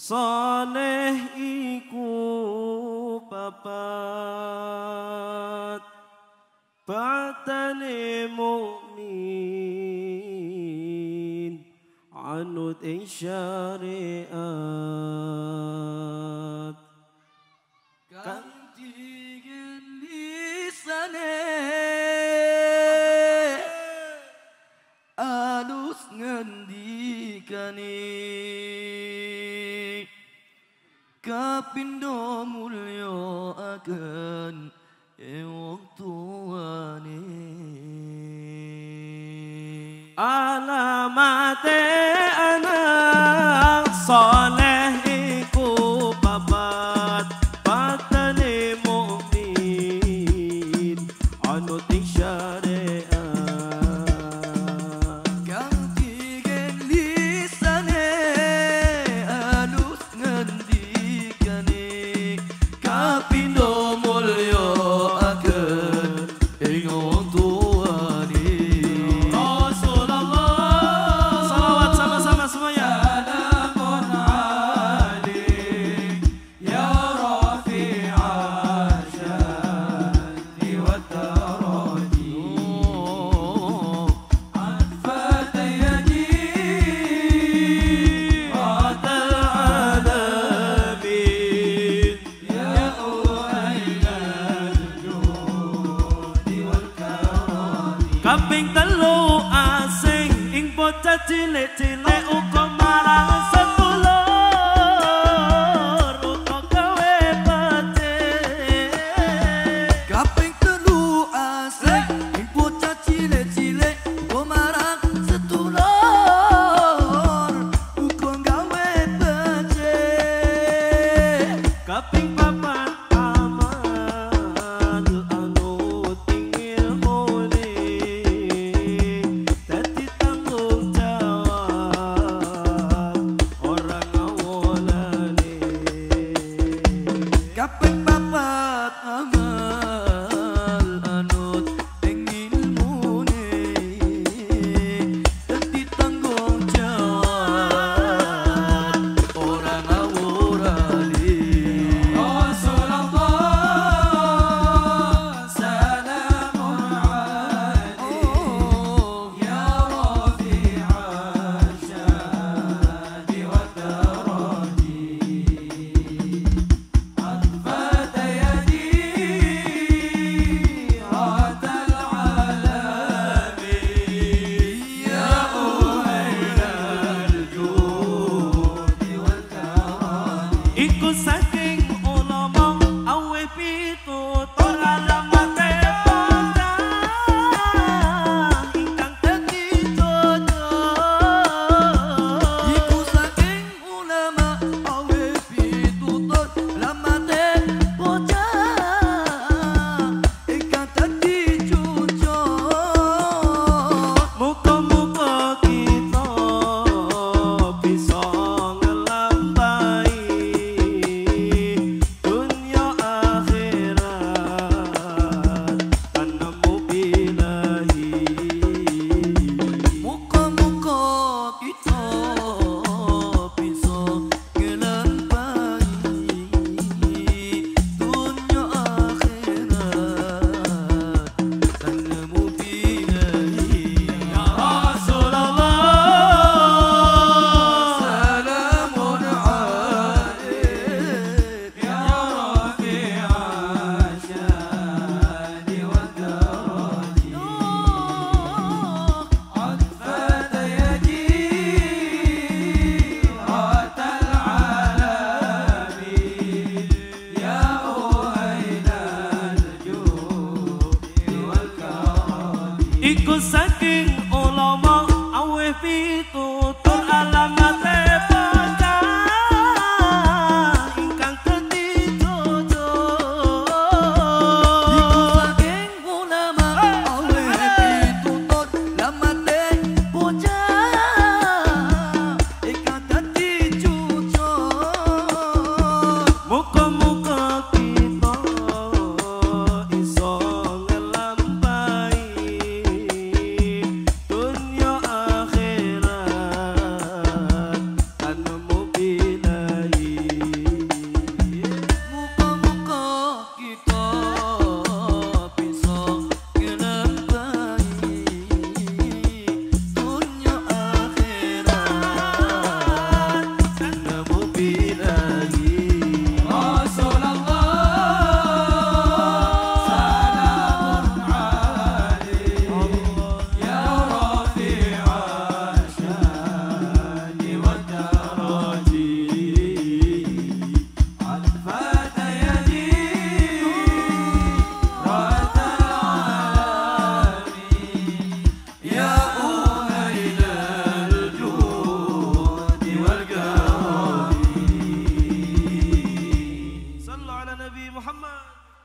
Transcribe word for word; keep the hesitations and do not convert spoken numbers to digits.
saleh iku papat batane mukmin anut ing syariat kanthi lisane alus ngendikane kapindo mulya akan wong tuane alamate anak saleh iku papat batane mukmin anut ing syariat kanthi lisane alus ngendikane kapindo mulya akan ing wong tuane Rasulullah salawat sama-sama semuanya salamun alaik ya rafi'a syani wa tarani anfat yadi Ratal alamin ya uhailal judi wal karami kaping telu asing ing bocah cilik-cilik uga marang sedulur uga gawe becik kaping telu asik ing bocah cilik-cilik uga marang sedulur uga gawe becik kaping papat amal anut ing ilmune dadi tanggung jawab ora ngawolane kaping papat amal anut ing ilmune dadi tanggung jawab ora ngawurane Rasulullah salamun alaik ya rafi'a syani wa tarani anfat yadi ratal alamin ya uhailal judi wal karami iku saking ulama awe pitutur alamate bocah ingkang dadi cocok iku saking ulama awe pitutur lamate bocah ingkang dadi cocok muga-muga kita bisa ngelampahi dunia akhirat tanemu bilahi muga-muga kita bisa ngelampahi dunia akhirat tanemu bilahi ya Rasulullah salamun alaik ya rafi'a syani wa tarani anfat yadi ratal alamin ya uhailal judi wal karami iku saking ulama awe pitutur alam